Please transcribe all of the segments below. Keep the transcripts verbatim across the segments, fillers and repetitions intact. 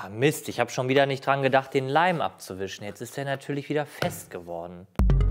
Ah, Mist, ich habe schon wieder nicht dran gedacht, den Leim abzuwischen. Jetzt ist er natürlich wieder fest geworden.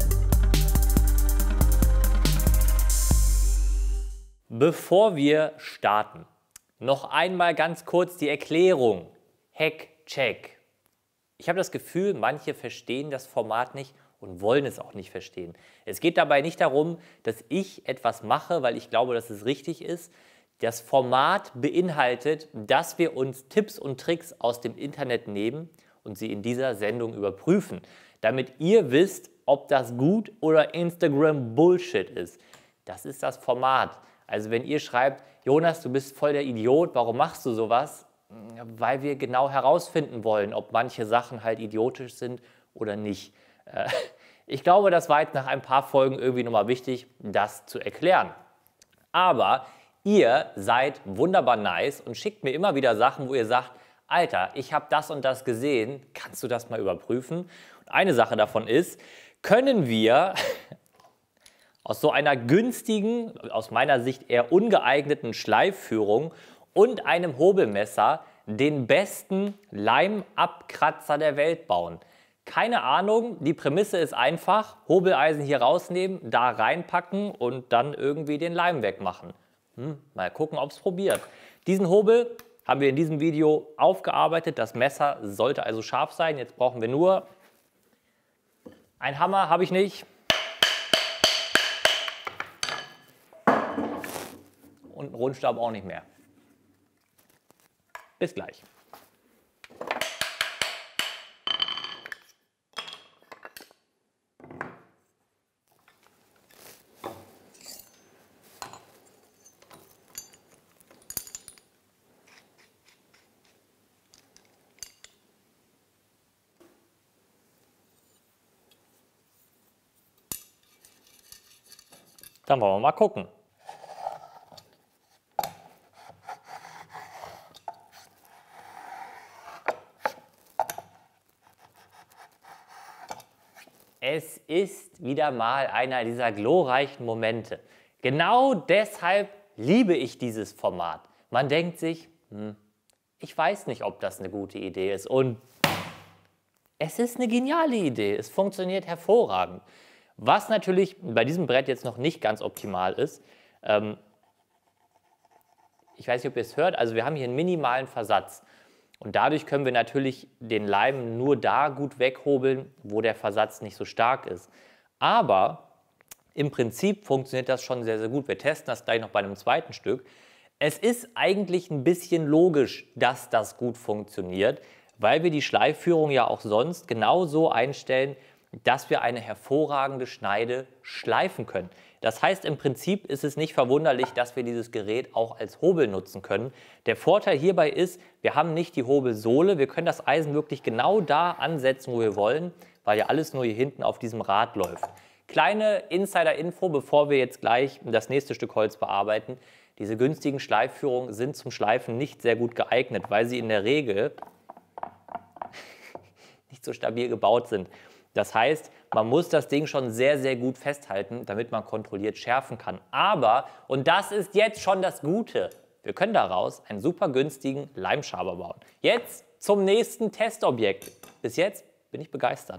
Bevor wir starten, noch einmal ganz kurz die Erklärung. Hack-Check. Ich habe das Gefühl, manche verstehen das Format nicht und wollen es auch nicht verstehen. Es geht dabei nicht darum, dass ich etwas mache, weil ich glaube, dass es richtig ist. Das Format beinhaltet, dass wir uns Tipps und Tricks aus dem Internet nehmen und sie in dieser Sendung überprüfen, damit ihr wisst, ob das gut oder Instagram Bullshit ist. Das ist das Format. Also wenn ihr schreibt, Jonas, du bist voll der Idiot, warum machst du sowas? Weil wir genau herausfinden wollen, ob manche Sachen halt idiotisch sind oder nicht. Ich glaube, das war jetzt nach ein paar Folgen irgendwie nochmal wichtig, das zu erklären. Aber ihr seid wunderbar nice und schickt mir immer wieder Sachen, wo ihr sagt, Alter, ich habe das und das gesehen, kannst du das mal überprüfen? Und eine Sache davon ist, können wir aus so einer günstigen, aus meiner Sicht eher ungeeigneten Schleifführung und einem Hobelmesser den besten Leimabkratzer der Welt bauen? Keine Ahnung, die Prämisse ist einfach, Hobeleisen hier rausnehmen, da reinpacken und dann irgendwie den Leim wegmachen. Hm, mal gucken, ob es probiert. Diesen Hobel haben wir in diesem Video aufgearbeitet. Das Messer sollte also scharf sein. Jetzt brauchen wir nur einen Hammer, habe ich nicht. Und einen Rundstab auch nicht mehr. Bis gleich. Dann wollen wir mal gucken. Es ist wieder mal einer dieser glorreichen Momente. Genau deshalb liebe ich dieses Format. Man denkt sich, hm, ich weiß nicht, ob das eine gute Idee ist. Und es ist eine geniale Idee. Es funktioniert hervorragend. Was natürlich bei diesem Brett jetzt noch nicht ganz optimal ist, ähm, ich weiß nicht, ob ihr es hört, also wir haben hier einen minimalen Versatz. Und dadurch können wir natürlich den Leim nur da gut weghobeln, wo der Versatz nicht so stark ist. Aber im Prinzip funktioniert das schon sehr, sehr gut. Wir testen das gleich noch bei einem zweiten Stück. Es ist eigentlich ein bisschen logisch, dass das gut funktioniert, weil wir die Schleifführung ja auch sonst genau so einstellen, dass wir eine hervorragende Schneide schleifen können. Das heißt, im Prinzip ist es nicht verwunderlich, dass wir dieses Gerät auch als Hobel nutzen können. Der Vorteil hierbei ist, wir haben nicht die Hobelsohle, wir können das Eisen wirklich genau da ansetzen, wo wir wollen, weil ja alles nur hier hinten auf diesem Rad läuft. Kleine Insider-Info, bevor wir jetzt gleich das nächste Stück Holz bearbeiten. Diese günstigen Schleifführungen sind zum Schleifen nicht sehr gut geeignet, weil sie in der Regel nicht so stabil gebaut sind. Das heißt, man muss das Ding schon sehr, sehr gut festhalten, damit man kontrolliert schärfen kann. Aber, und das ist jetzt schon das Gute, wir können daraus einen super günstigen Leimschaber bauen. Jetzt zum nächsten Testobjekt. Bis jetzt bin ich begeistert.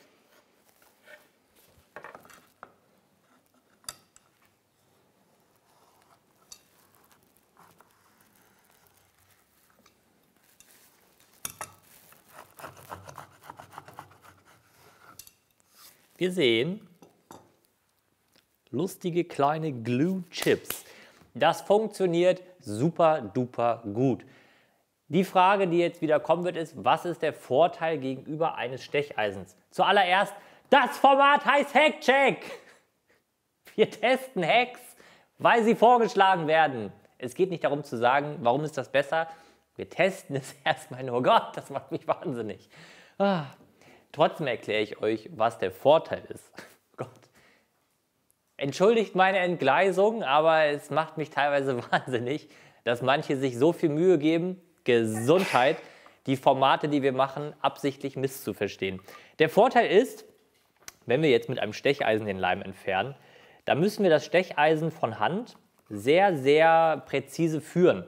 Wir sehen lustige kleine Glue Chips. Das funktioniert super duper gut. Die Frage, die jetzt wieder kommen wird, ist, was ist der Vorteil gegenüber eines Stecheisens? Zuallererst, das Format heißt Hack-Check. Wir testen Hacks, weil sie vorgeschlagen werden. Es geht nicht darum zu sagen, warum ist das besser. Wir testen es erstmal nur. Gott, das macht mich wahnsinnig. Ah. Trotzdem erkläre ich euch, was der Vorteil ist. Gott. Entschuldigt meine Entgleisung, aber es macht mich teilweise wahnsinnig, dass manche sich so viel Mühe geben, Gesundheit, die Formate, die wir machen, absichtlich misszuverstehen. Der Vorteil ist, wenn wir jetzt mit einem Stecheisen den Leim entfernen, dann müssen wir das Stecheisen von Hand sehr, sehr präzise führen.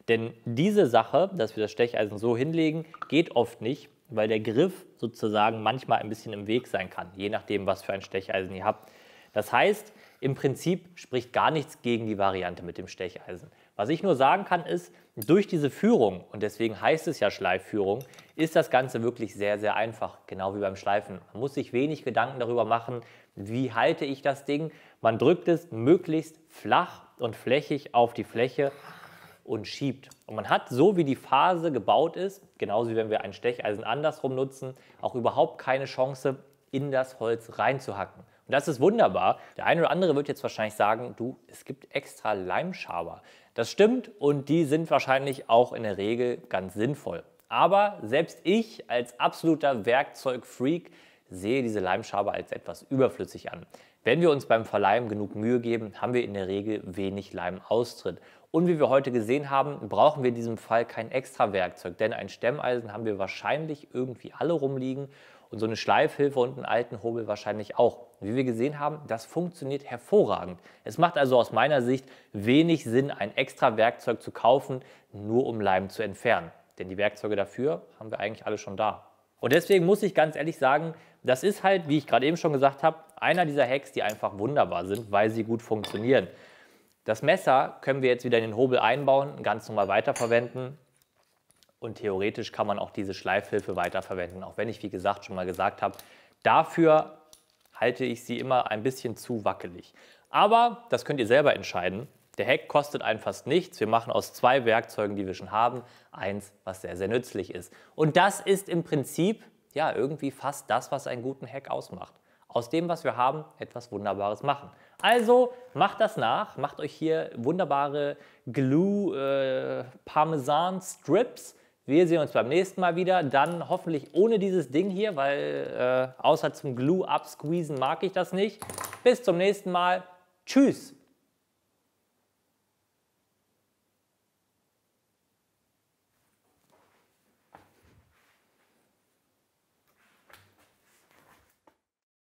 Denn diese Sache, dass wir das Stecheisen so hinlegen, geht oft nicht, weil der Griff sozusagen manchmal ein bisschen im Weg sein kann, je nachdem, was für ein Stecheisen ihr habt. Das heißt, im Prinzip spricht gar nichts gegen die Variante mit dem Stecheisen. Was ich nur sagen kann ist, durch diese Führung, und deswegen heißt es ja Schleifführung, ist das Ganze wirklich sehr, sehr einfach, genau wie beim Schleifen. Man muss sich wenig Gedanken darüber machen, wie halte ich das Ding. Man drückt es möglichst flach und flächig auf die Fläche und schiebt. Und man hat, so wie die Phase gebaut ist, genauso wie wenn wir ein Stecheisen andersrum nutzen, auch überhaupt keine Chance, in das Holz reinzuhacken. Und das ist wunderbar. Der eine oder andere wird jetzt wahrscheinlich sagen, du, es gibt extra Leimschaber. Das stimmt und die sind wahrscheinlich auch in der Regel ganz sinnvoll. Aber selbst ich als absoluter Werkzeugfreak sehe diese Leimschaber als etwas überflüssig an. Wenn wir uns beim Verleimen genug Mühe geben, haben wir in der Regel wenig Leimaustritt. Und wie wir heute gesehen haben, brauchen wir in diesem Fall kein extra Werkzeug, denn ein Stemmeisen haben wir wahrscheinlich irgendwie alle rumliegen und so eine Schleifhilfe und einen alten Hobel wahrscheinlich auch. Wie wir gesehen haben, das funktioniert hervorragend. Es macht also aus meiner Sicht wenig Sinn, ein extra Werkzeug zu kaufen, nur um Leim zu entfernen. Denn die Werkzeuge dafür haben wir eigentlich alle schon da. Und deswegen muss ich ganz ehrlich sagen, das ist halt, wie ich gerade eben schon gesagt habe, einer dieser Hacks, die einfach wunderbar sind, weil sie gut funktionieren. Das Messer können wir jetzt wieder in den Hobel einbauen, ganz normal weiterverwenden. Und theoretisch kann man auch diese Schleifhilfe weiterverwenden, auch wenn ich, wie gesagt, schon mal gesagt habe, dafür halte ich sie immer ein bisschen zu wackelig. Aber das könnt ihr selber entscheiden. Der Hack kostet einen fast nichts. Wir machen aus zwei Werkzeugen, die wir schon haben, eins, was sehr, sehr nützlich ist. Und das ist im Prinzip ja irgendwie fast das, was einen guten Hack ausmacht. Aus dem, was wir haben, etwas Wunderbares machen. Also macht das nach, macht euch hier wunderbare Glue äh, Parmesan Strips. Wir sehen uns beim nächsten Mal wieder, dann hoffentlich ohne dieses Ding hier, weil äh, außer zum Glue absqueezen mag ich das nicht. Bis zum nächsten Mal. Tschüss!